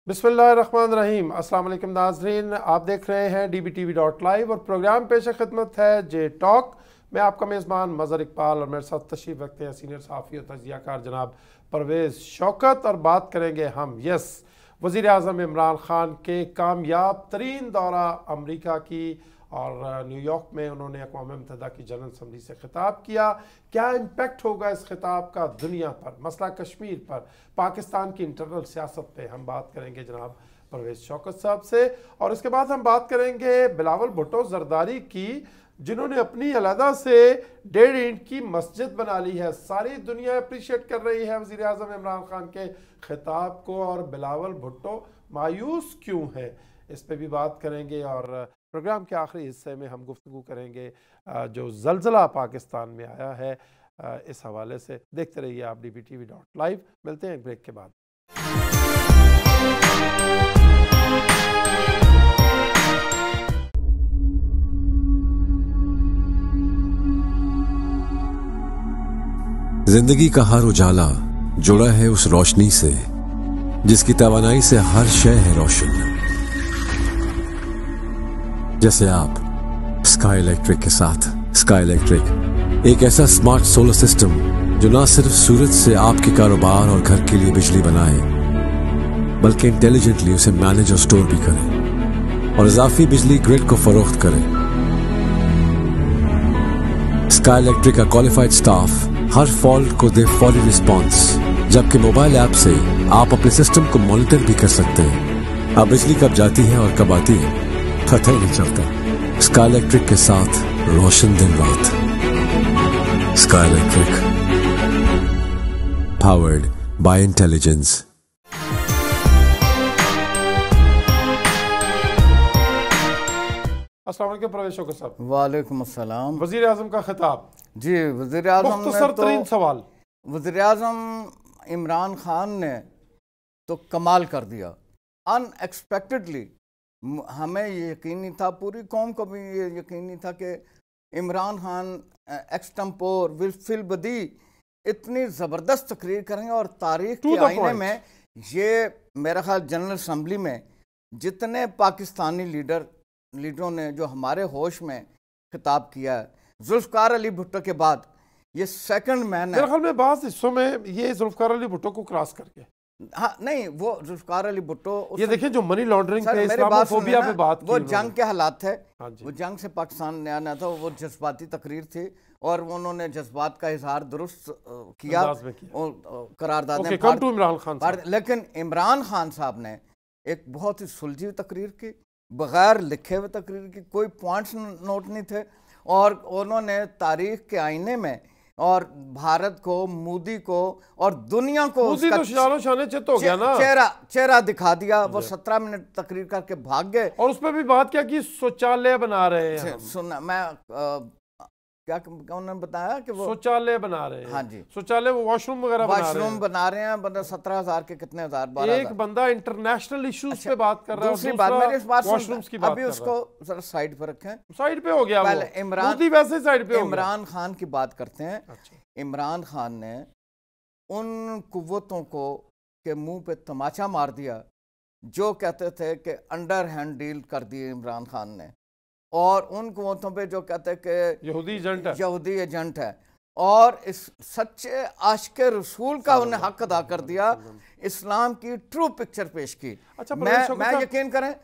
बिस्मिल्लाहिर्रहमानिर्रहीम। अस्सलाम वालेकुम नाज़रीन, आप देख रहे हैं dbtv.live और प्रोग्राम पेश खिदमत है J.Talk। मैं आपका मेज़बान मज़हर इकबाल और मेरे साथ तशरीफ़ रखते हैं सीनियर सहाफ़ी और तजियाकार जनाब परवेज़ शौकत। और बात करेंगे हम वज़ीर आज़म इमरान खान के कामयाब तरीन दौरा अमरीका की, और न्यूयॉर्क में उन्होंने अक़वाम मुत्तहिदा की जनरल असम्बली से खिताब किया। क्या इम्पेक्ट होगा इस खिताब का दुनिया पर, मसला कश्मीर पर, पाकिस्तान की इंटरनल सियासत पे हम बात करेंगे जनाब परवेज़ शौकत साहब से। और इसके बाद हम बात करेंगे बिलावल भुट्टो जरदारी की, जिन्होंने अपनी अलहदा से 1.5 इंच की मस्जिद बना ली है। सारी दुनिया अप्रिशिएट कर रही है वज़ीर आज़म इमरान खान के खिताब को, और बिलावल भुट्टो मायूस क्यों है, इस पर भी बात करेंगे। और प्रोग्राम के आखिरी हिस्से में हम गुफ्तगू करेंगे जो ज़लज़ला पाकिस्तान में आया है, इस हवाले से। देखते रहिए आप dbtv.live। मिलते हैं ब्रेक के बाद। जिंदगी का हर उजाला जुड़ा है उस रोशनी से जिसकी तवानाई से हर शय है रोशन। जैसे आप स्काई इलेक्ट्रिक के साथ। स्काई इलेक्ट्रिक एक ऐसा स्मार्ट सोलर सिस्टम जो न सिर्फ सूरज से आपके कारोबार और घर के लिए बिजली बनाए, बल्कि इंटेलिजेंटली उसे मैनेज और स्टोर भी करे और इजाफी बिजली ग्रिड को फरोख्त करे। स्काई इलेक्ट्रिक का क्वालिफाइड स्टाफ हर फॉल्ट को दे फौरी रिस्पॉन्स, जबकि मोबाइल ऐप से आप अपने सिस्टम को मॉनिटर भी कर सकते हैं। अब बिजली कब जाती है और कब आती है पता ही नहीं चलता। स्काई इलेक्ट्रिक के साथ रोशन दिन रात। Sky electric, powered by intelligence. अस्सलाम वालेकुम परवेज़ शौकत साहब। वालेकुम अस्सलाम। वज़ीर आज़म का खिताब जी, वज़ीर आज़म मुख्तसर तरीन सवाल। वज़ीर आज़म इमरान खान ने तो कमाल कर दिया। अनएक्सपेक्टेडली हमें ये यकीन नहीं था, पूरी कौम को भी ये यकीन नहीं था कि इमरान खान एक्सटेम्पोर विल बदी इतनी ज़बरदस्त तकरीर करेंगे। और तारीख के आईने में ये मेरा ख्याल जनरल असम्बली में जितने पाकिस्तानी लीडरों ने जो हमारे होश में खिताब किया है, जुल्फ़िकार अली भुट्टो के बाद ये सेकंड मैन है। मेरे ख्याल में बात हिस्सों में ये जुल्फ़िकार अली भुट्टो को क्रॉस करके, हाँ नहीं, वो जुल्फ़िकार अली भुट्टो ये देखें जो मनी लॉन्ड्रिंग पे, इस्लामोफोबिया पे बात की, वो जंग के हालात थे। वो जंग से पाकिस्तान नया नया था, वो जज्बाती तकरीर थी और उन्होंने जज्बात का इजहार दुरुस्त किया और करारदादें कम टू इमरान खान। लेकिन इमरान खान साहब ने एक बहुत ही सुलझी तकरीर की, बगैर लिखे हुए तकरीर की, कोई पॉइंट्स नोट नहीं थे। और उन्होंने तारीख के आईने में और भारत को, मोदी को और दुनिया को तो चेहरा दिखा दिया। वो 17 मिनट तकरीर करके भाग गए। और उस पर भी बात क्या की शौचालय बना रहे हैं। सुनना, मैं क्या उन्होंने बताया कि वो शौचालय बना रहे हैं। हाँ जी, शौचालय, वो वॉशरूम वगैरह बना रहे हैं। 17,000 के कितने हजार, 12,000। एक बंदा इंटरनेशनल इश्यूज पे बात कर रहा है। दूसरी बात, मेरी इस बात वॉशरूम्स की बात अभी उसको जरा साइड पर रखें। साइड पे हो गया पहले वैसे साइड पे इमरान खान की बात करते हैं। इमरान खान ने उन कुव्वतों को के मुंह पे तमाचा मार दिया जो कहते थे कि अंडर हैंड डील कर दी इमरान खान ने, और उन कुव्वतों पे जो कहते हैं कि यहूदी एजेंट है, और इस सच्चे आशिक़े रसूल का उन्हें हक अदा कर दिया, इस्लाम की ट्रू पिक्चर पेश की। अच्छा, मैं यकीन करें,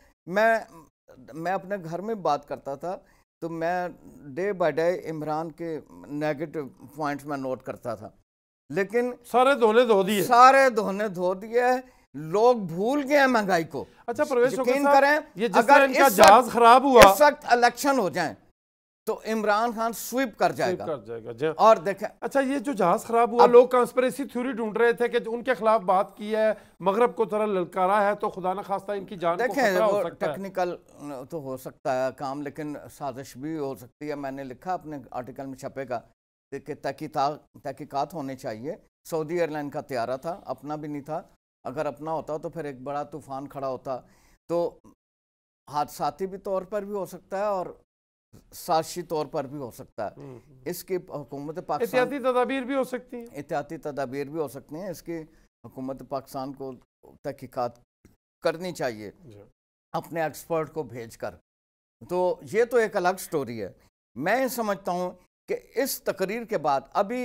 मैं अपने घर में बात करता था तो मैं डे बाय डे इमरान के नेगेटिव पॉइंट्स में नोट करता था, लेकिन सारे धोने धो दिए। लोग भूल गए महंगाई को। अच्छा परवेज़, यकीन करें, ये अगर इनका जहाज खराब हुआ, इस वक्त इलेक्शन हो जाए तो इमरान खान स्वीप कर जाएगा। और देखें, अच्छा ये जो जहाज खराब हुआ, लोग कंस्पिरेसी थ्योरी ढूंढ रहे थे कि उनके खिलाफ बात की है, मगरब को तरह ललकारा है, तो खुदा न खास्ता इनकी जान को खतरा हो सकता है। टेक्निकल तो हो सकता है काम, लेकिन साजिश भी हो सकती है। मैंने लिखा अपने आर्टिकल में छपेगा कि तहकीकात होनी चाहिए। सऊदी एयरलाइन का तैयारा था, अपना भी नहीं था। अगर अपना होता तो फिर एक बड़ा तूफान खड़ा होता, तो हादसाती भी तौर पर भी हो सकता है और साजिशी तौर पर भी हो सकता है। इसकी हुकूमत पाकिस्तान एहतियाती तदाबीर भी हो सकती हैं। एहतियाती तदाबीर भी हो सकती हैं। इसकी हुकूमत पाकिस्तान को तहकीकात करनी चाहिए अपने एक्सपर्ट को भेजकर। तो ये तो एक अलग स्टोरी है। मैं समझता हूँ कि इस तकरीर के बाद अभी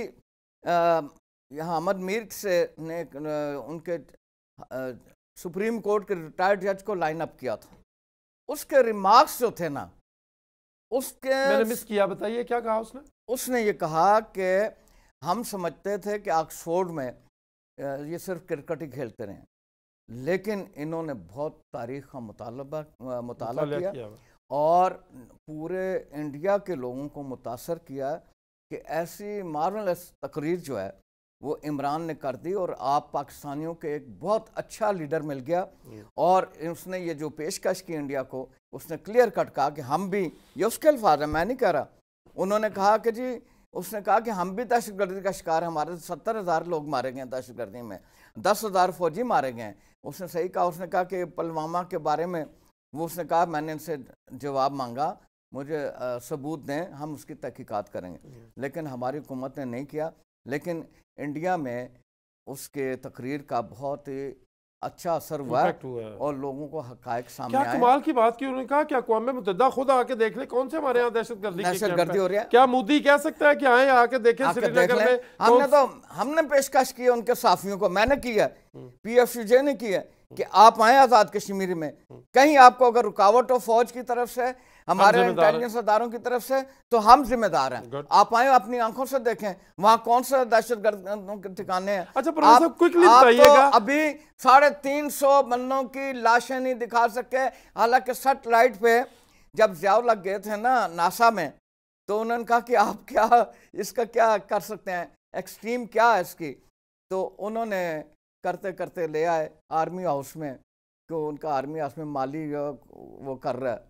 यहाँ अहमद मीर से ने उनके सुप्रीम कोर्ट के रिटायर्ड जज को लाइन अप किया था, उसके रिमार्क्स जो थे ना, उसके मैंने मिस किया, बताइए क्या कहा उसने? उसने ये कहा कि हम समझते थे कि ऑक्सफोर्ड में ये सिर्फ क्रिकेट ही खेलते रहे, लेकिन इन्होंने बहुत तारीख का मुताला किया और पूरे इंडिया के लोगों को मुतासर किया कि ऐसी मार्वलस तकरीर जो है वो इमरान ने कर दी और आप पाकिस्तानियों के एक बहुत अच्छा लीडर मिल गया। और उसने ये जो पेशकश की इंडिया को, उसने क्लियर कट कहा कि हम भी, ये उसके अल्फाज है, मैं नहीं कह रहा, उन्होंने कहा कि जी, उसने कहा कि हम भी दहशतगर्दी का शिकार हैं, हमारे 70,000 लोग मारे गए दहशतगर्दी में, 10,000 फौजी मारे गए। उसने सही कहा, उसने कहा कि पुलवामा के बारे में वो उसने कहा मैंने इनसे जवाब मांगा, मुझे सबूत दें, हम उसकी तहकीकात करेंगे, लेकिन हमारी हुकूमत ने नहीं किया। लेकिन इंडिया में उसके तकरीर का बहुत ही अच्छा असर हुआ और लोगों को हकायक सामने आए। कमाल की बात की, उन्होंने कहा कि अक़वाम मुत्तहिदा खुद आके देख ले कौन से हमारे यहाँ दहशतगर्दी हो रही है। क्या मोदी कह सकता है कि आए आके देखें श्रीनगर में? हमने पेशकश की उनके साफियों को, मैंने की है, PFUJ ने की है कि आप आए आज़ाद कश्मीर में, कहीं आपको अगर रुकावट हो फौज की तरफ से, हमारे इंटेलिजेंस अदारों की तरफ से, तो हम जिम्मेदार हैं। आप आए अपनी आंखों से देखें वहां कौन सा दहशतगर्दों के ठिकाने हैं। अच्छा, आप तो अभी 350 बंदों की लाशें नहीं दिखा सके, हालांकि सैटेलाइट पे जब ज़ियाउ लग गए थे ना नासा में, तो उन्होंने कहा कि आप क्या इसका क्या कर सकते हैं, एक्सट्रीम क्या है इसकी, तो उन्होंने करते करते ले आए आर्मी हाउस में, तो उनका आर्मी हाउस में माली वो कर रहा है,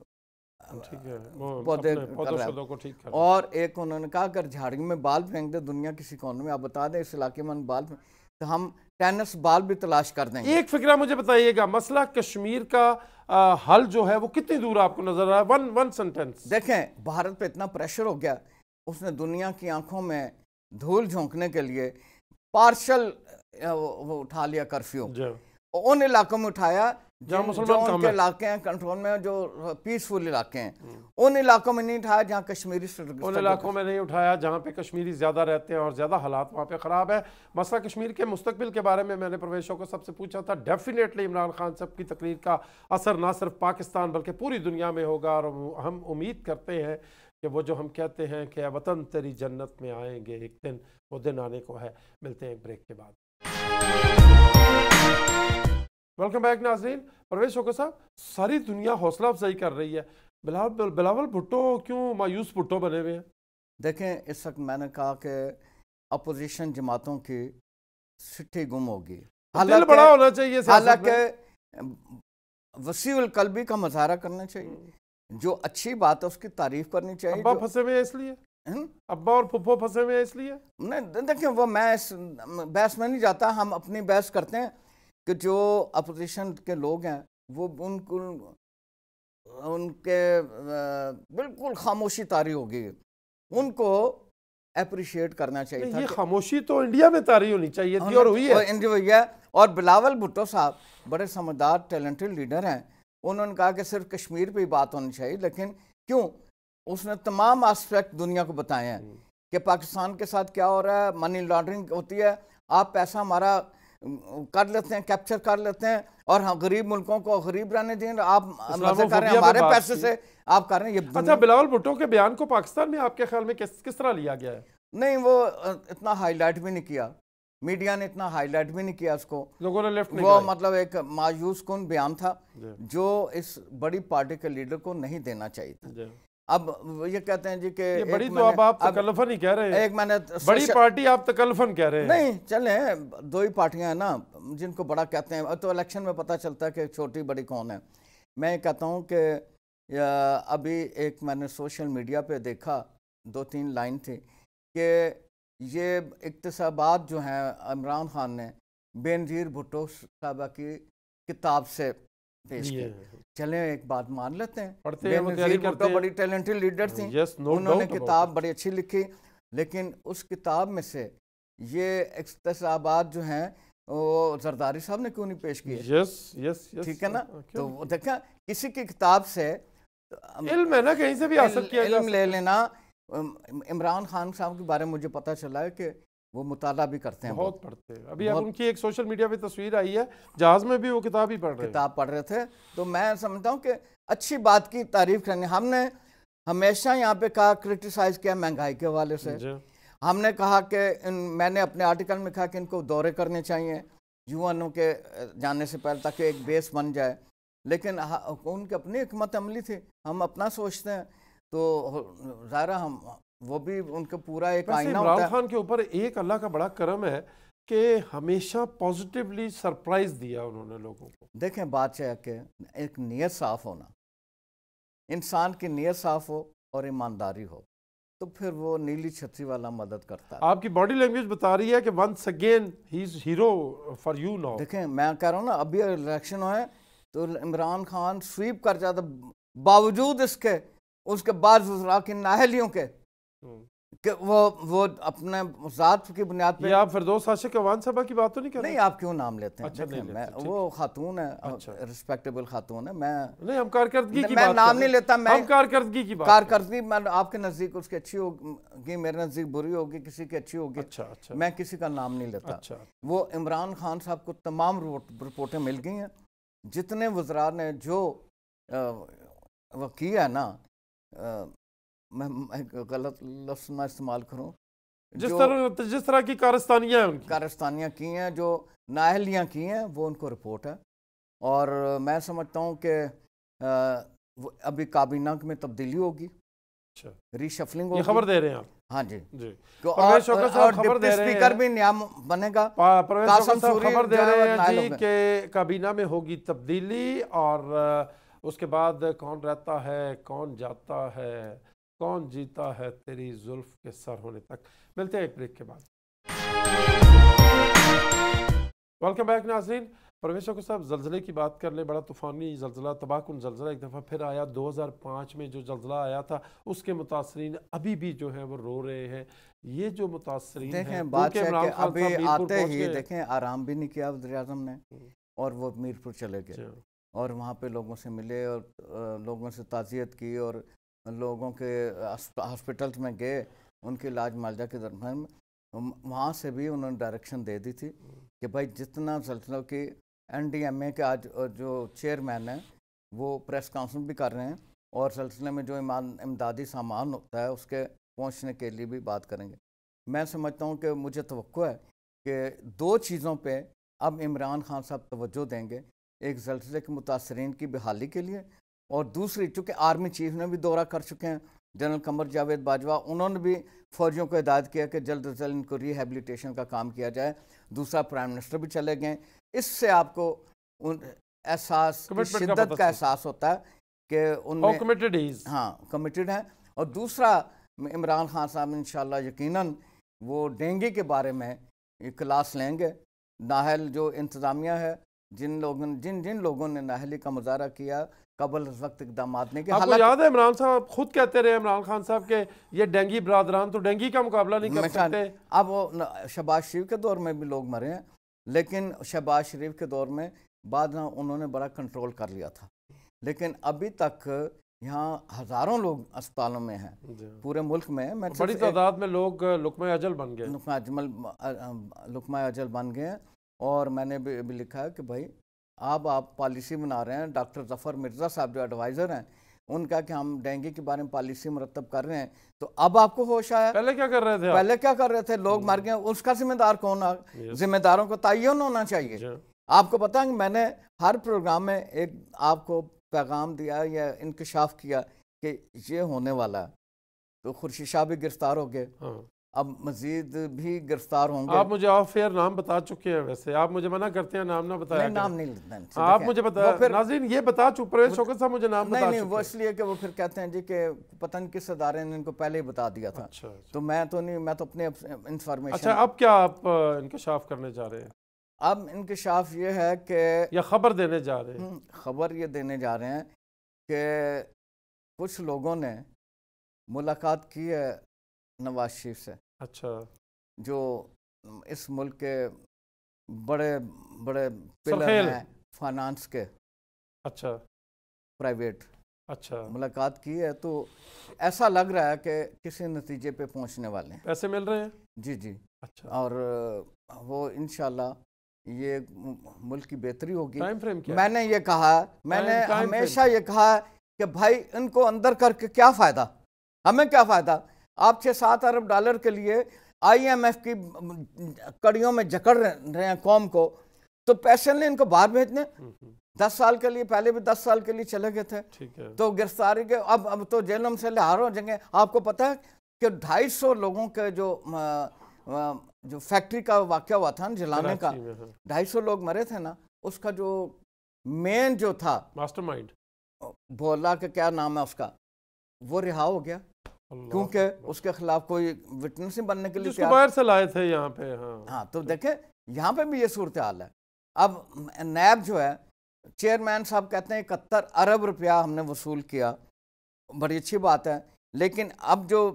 पौधे कर रहा है। और एक उन्होंने कहा अगर झाड़ी में बाल फेंक दे दुनिया किसी कोने में, आप बता दें इस इलाके में बाल, तो हम टेनिस बाल भी तलाश कर देंगे। एक फिक्रा मुझे बताइएगा, मसला कश्मीर का हल जो है वो कितनी दूर आपको नजर आ रहा है? One sentence. देखें, भारत पे इतना प्रेशर हो गया, उसने दुनिया की आंखों में धूल झोंकने के लिए पार्शल वो उठा लिया कर्फ्यू, उन इलाकों में उठाया जो उनके इलाके हैं कंट्रोल में, जो पीसफुल इलाके हैं, उन इलाकों में नहीं उठाया जहां कश्मीरी, उन इलाकों में नहीं उठाया जहां पे कश्मीरी ज्यादा रहते हैं और ज्यादा हालात वहां पे खराब है। मसला कश्मीर के मुस्तकबिल के बारे में मैंने परवेज शौकत सबसे पूछा था। डेफिनेटली इमरान खान साहब की तकरीर का असर ना सिर्फ पाकिस्तान बल्कि पूरी दुनिया में होगा और हम उम्मीद करते हैं कि वो जो हम कहते हैं कि वतन तेरी जन्नत में आएंगे एक दिन, वो दिन आने को है। मिलते हैं एक ब्रेक के बाद। वेलकम बैक नाज़रीन। परवेज शौकत साहब, सारी दुनिया हौसला अफजाई कर रही है, बिलावल भुट्टो क्यों मायूस भुट्टो बने हुए हैं? देखें, इस वक्त मैंने कहा कि अपोजिशन जमातों की सिट्ठी गुम होगी, दिल बड़ा होना चाहिए, हालांकि वसीउल कल्बी का मुजाहरा करना चाहिए, जो अच्छी बात है उसकी तारीफ करनी चाहिए। अब्बा फंसे हुए इसलिए, अब्बा और फुफ्फो फंसे हुए इसलिए नहीं, देखिए वो मैं इस बहस में नहीं जाता, हम अपनी बहस करते हैं कि जो अपोजिशन के लोग हैं वो उनके बिल्कुल खामोशी तारी होगी, उनको अप्रिशिएट करना चाहिए था। ये खामोशी तो इंडिया में तारी होनी चाहिए थी और हुई है। और बिलावल भुट्टो साहब बड़े समझदार टैलेंटेड लीडर हैं, उन्होंने कहा कि सिर्फ कश्मीर पे ही बात होनी चाहिए, लेकिन क्यों, उसने तमाम एस्पेक्ट दुनिया को बताए हैं कि पाकिस्तान के साथ क्या हो रहा है, मनी लॉन्ड्रिंग होती है, आप पैसा हमारा कर लेते हैं, कैप्चर कर लेते हैं और हम गरीब मुल्कों को गरीब रहने दें, आप मजे कर रहे हैं हमारे पैसे से, आप कर रहे हैं ये। अच्छा, बिलावल भुट्टो के बयान को पाकिस्तान में आपके ख्याल में किस तरह लिया गया है? नहीं, वो इतना हाईलाइट भी नहीं किया, मीडिया ने इतना हाईलाइट भी नहीं किया उसको, लोगों ने लेफ्ट वो मतलब एक मायूस कुन बयान था जो इस बड़ी पार्टी के लीडर को नहीं देना चाहिए था। अब ये कहते हैं जी कि बड़ी तो आप तकल्लुफन ही कह रहे हैं, एक मैंने बड़ी पार्टी आप तकल्लुफन कह रहे हैं। नहीं, चले दो ही पार्टियां हैं ना जिनको बड़ा कहते हैं, तो इलेक्शन में पता चलता है कि छोटी बड़ी कौन है। मैं कहता हूं कि अभी एक मैंने सोशल मीडिया पे देखा, 2-3 लाइन थी कि ये इक्तिसाबात जो हैं इमरान खान ने बेनज़ीर भुट्टो साहबा की किताब से पेश की। चले एक बात मान लेते हैं, बेनज़ीर भुट्टो बड़ी टैलेंटेड लीडर थी, उन्होंने किताब बड़ी अच्छी लिखी, लेकिन उस किताब में से ये इक्तिसाबात जो हैं वो जरदारी साहब ने क्यों नहीं पेश किए? यस यस यस, ठीक है ना। तो वो देखा किसी की किताब से इल्म है ना, कहीं से भी हासिल किया जा इल्म ले लेना। इमरान खान साहब के बारे में मुझे पता चला है कि वो मुताला भी करते हैं, बहुत पढ़ते हैं। अभी अब उनकी एक सोशल मीडिया पे तस्वीर आई है, जहाज में भी वो किताब ही पढ़ रहे थे। तो मैं समझता हूँ कि अच्छी बात की तारीफ करनी। हमने हमेशा यहाँ पे कहा, क्रिटिसाइज किया महंगाई के हवाले से। हमने कहा कि मैंने अपने आर्टिकल में कहा कि इनको दौरे करने चाहिए यूएनओ के जाने से पहले, ताकि एक बेस बन जाए। लेकिन उनकी अपनी हिकमत अमली थी, हम अपना सोचते हैं तो ज़ाहिर हम वो भी उनका पूरा एक आईना होता है। इमरान खान के ऊपर एक अल्लाह का बड़ा करम है कि हमेशा पॉजिटिवली सरप्राइज दिया उन्होंने लोगों को। देखें, बात है कि एक नीयत साफ होना, इंसान की नीयत साफ हो और ईमानदारी हो, तो फिर वो नीली छतरी वाला मदद करता है। आपकी बॉडी लैंग्वेज बता रही है कि once again he is hero for you now. देखें, मैं कह रहा हूँ ना, अभी इलेक्शन हुए तो इमरान खान स्वीप कर जाता, बावजूद इसके उसके बाद वज़रा की नाअहलियों के कि वो अपने ज़ात की बुनियाद पे। आप फिरदौस आशिक अवान साहबा की बात तो नहीं कर रहे? नहीं, आप क्यों नाम लेते हैं? अच्छा, नहीं मैं वो खातून है, रिस्पेक्टेबल खातून है। मैं नहीं, हम कारकर्दगी की मैं बात नाम नहीं लेता। मैं कारकर्दगी की बात, कारकर्दगी मैं आपके नज़दीक उसकी अच्छी होगी, मेरे नज़दीक बुरी होगी, किसी की अच्छी होगी। अच्छा, मैं किसी का नाम नहीं लेता। वो इमरान खान साहब को तमाम रिपोर्टें मिल गई हैं, जितने वज़रा ने जो वो किया है ना, मैं गलत लफ्ज़ ना इस्तेमाल करूं, जिस तरह की कारस्तानियाँ की हैं, जो नाअहलियाँ की हैं, वो उनको रिपोर्ट है। और मैं समझता हूं कि अभी काबीना में तब्दीली होगी, रीशफलिंग होगी। खबर दे रहे हैं आप? हाँ जी। और डिप्टी स्पीकर भी नया बनेगा। परवेज साहब खबर दे रहे हैं जी कि काबीना में होगी तब्दीली, और उसके बाद कौन रहता है, कौन जाता है, कौन जीता है तेरी जुल्फ के सर होने तक। मिलते हैं एक ब्रेक के बाद। वेलकम बैक नाज़रीन। परवेज साहब, जल्जले की बात कर ले। बड़ा तूफ़ानी जल्जला, तबाहकुन जल्जला एक दफ़ा फिर आया। 2005 में जो जल्जला आया था, उसके मुतासरीन अभी भी जो है वो रो रहे हैं। ये जो मुतासरीन देखें, बात है कि अभी आते ही देखें आराम भी नहीं किया वज़ीर आज़म ने, और वो मीरपुर चले गए और वहाँ पे लोगों से मिले और लोगों से ताज़ियत की, और लोगों के हॉस्पिटल्स में गए, उनके इलाज मालजा के दरमियान वहाँ से भी उन्होंने डायरेक्शन दे दी थी कि भाई जितना जल्जला की NDMA के आज जो चेयरमैन हैं वो प्रेस कॉन्फ्रेंस भी कर रहे हैं, और सिलसिले में जो इमदादी सामान होता है उसके पहुँचने के लिए भी बात करेंगे। मैं समझता हूँ कि मुझे तवक्को है कि दो चीज़ों पे अब इमरान खान साहब तवज्जो देंगे, एक जल्जले के मुतासरीन की बहाली के लिए, और दूसरी चूँकि आर्मी चीफ ने भी दौरा कर चुके हैं, जनरल कमर जावेद बाजवा, उन्होंने भी फौजियों को हिदायत किया कि जल्द से जल्द इनको रिहेबिलिटेशन का काम किया जाए। दूसरा, प्राइम मिनिस्टर भी चले गए। इससे आपको उन एहसास, शिद्दत का एहसास होता है कि उनमें कमिटेड हैं। और दूसरा, इमरान खान साहब इंशाल्लाह यकीनन वो डेंगू के बारे में क्लास लेंगे। नाहल जो इंतज़ामिया है, जिन लोगों ने नाहली का मुजाहरा किया कबल वक्त इक़दाम ने के, आपको याद है इमरान साहब खुद कहते रहे, इमरान खान साहब के ये डेंगी बरादरान तो डेंगी का मुकाबला नहीं कर सकते। अब वो शहबाज शरीफ के दौर में भी लोग मरे हैं, लेकिन शहबाज शरीफ के दौर में बाद में उन्होंने बड़ा कंट्रोल कर लिया था। लेकिन अभी तक यहाँ हज़ारों लोग अस्पतालों में हैं पूरे मुल्क में। मैं बड़ी तादाद में लोग लुकमा अजल बन गए, लुकमा अजल बन गए। और मैंने भी लिखा है कि भाई अब आप पॉलिसी बना रहे हैं, डॉक्टर जफ़र मिर्ज़ा साहब जो एडवाइज़र हैं उनका कि हम डेंगू के बारे में पॉलिसी मुरतब कर रहे हैं, तो अब आपको होश आया। पहले क्या कर रहे थे? पहले क्या कर रहे थे? लोग मर गए, उसका जिम्मेदार कौन? जिम्मेदारों को तयन होना चाहिए। आपको पता है कि मैंने हर प्रोग्राम में एक आपको पैगाम दिया या इंकशाफ किया कि ये होने वाला है, तो खुर्शीद शाह भी गिरफ्तार हो गए, अब मजीद भी गिरफ्तार होंगे। आप मुझे ऑफ एयर नाम बता चुके हैं, वैसे आप मुझे मना करते हैं नाम ना बताया। नाम नहीं लेते आप मुझे बता, नाज़रीन ये बता चुके, परवेज शौकत साहब मुझे नाम बता नहीं, वो इसलिए कि वो फिर कहते हैं जी कि पता नहीं किस अदारे ने इनको पहले ही बता दिया था। अच्छा। तो मैं तो नहीं, मैं तो अपने इंफॉर्मेशन। अच्छा, अब क्या आप इंकशाफ करने जा रहे हैं? अब इंकशाफ ये है कि या खबर देने जा रहे हैं? खबर ये देने जा रहे हैं कि कुछ लोगों ने मुलाकात की है नवाज शरीफ से। अच्छा। जो इस मुल्क के बड़े बड़े पिलर हैं फाइनेंस के। अच्छा, प्राइवेट। अच्छा, मुलाकात की है तो ऐसा लग रहा है कि किसी नतीजे पे पहुंचने वाले हैं। पैसे मिल रहे हैं? जी जी। अच्छा, और वो इंशाल्लाह ये मुल्क की बेहतरी होगी। टाइम फ्रेम क्या? मैंने ये कहा, मैंने हमेशा ये कहा कि भाई इनको अंदर करके क्या फ़ायदा, हमें क्या फ़ायदा। आप 6-7 अरब डॉलर के लिए IMF की कड़ियों में जकड़ रहे हैं कौम को, तो पैसे ने इनको बाहर भेजने। 10 साल के लिए, पहले भी 10 साल के लिए चले गए थे। ठीक है। तो गिरफ्तारी के अब तो जेलों में से लाहौर हो जाएंगे। आपको पता है कि 250 लोगों के जो फैक्ट्री का वाकया हुआ था ना जलाने का, 250 लोग मरे थे ना, उसका जो मेन जो था मास्टरमाइंड, बोला कि क्या नाम है उसका, वो रिहा हो गया क्योंकि उसके खिलाफ कोई विटनेस नहीं बनने के लिए जिसको बाहर से लाए थे यहाँ पे। हाँ, तो देखें यहाँ पे भी ये सूरत हाल है। अब नैब जो है, चेयरमैन साहब कहते हैं 71 अरब रुपया हमने वसूल किया, बड़ी अच्छी बात है, लेकिन अब जो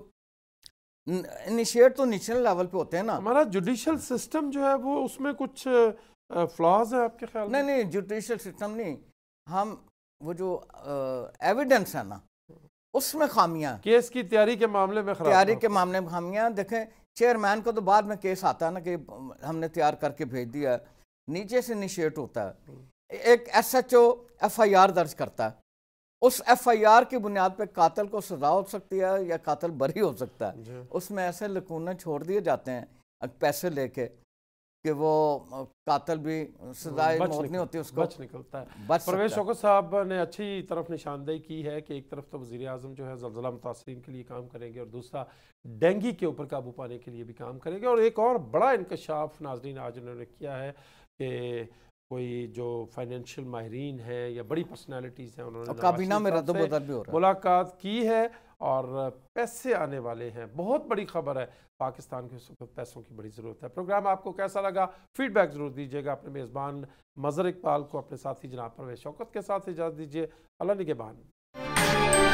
इनिशिएट तो नेशनल लेवल पे होते हैं ना। हमारा जुडिशल सिस्टम जो है वो उसमें कुछ फ्लॉज है आपके ख्याल में? नहीं, जुडिशल सिस्टम नहीं, हम वो जो एविडेंस है ना उसमें खामियां, केस की तैयारी के मामले में खामियां। देखें चेयरमैन को तो बाद में केस आता है ना कि हमने तैयार करके भेज दिया, नीचे से इनिशिएट होता है। एक SHO FIR दर्ज करता है, उस FIR की बुनियाद पे कातिल को सजा हो सकती है या कातिल बरी हो सकता है। उसमें ऐसे लकूने छोड़ दिए जाते हैं पैसे लेके कि वो कातिल भी सजाए मौत नहीं होती, उसको बच निकलता है। परवेज शौकत साहब ने अच्छी तरफ निशानदेही की है कि एक तरफ तो वज़ीर आज़म जो है ज़लज़ला मुतासरीन के लिए काम करेंगे और दूसरा डेंगू के ऊपर काबू पाने के लिए भी काम करेंगे। और एक और बड़ा इंकशाफ नाज़रीन आज उन्होंने किया है कि कोई जो फाइनेंशियल माहिरीन हैं या बड़ी पर्सनालिटीज़ हैं, उन्होंने काबीना में रद्द-बदल भी हो रहा है, मुलाकात की है और पैसे आने वाले हैं। बहुत बड़ी खबर है, पाकिस्तान को इस वक्त पैसों की बड़ी ज़रूरत है। प्रोग्राम आपको कैसा लगा, फीडबैक ज़रूर दीजिएगा। अपने मेज़बान मज़हर इकबाल को अपने साथी जनाब परवेज शौकत के साथ इजाज़त दीजिए। अल्लाह निगहबान।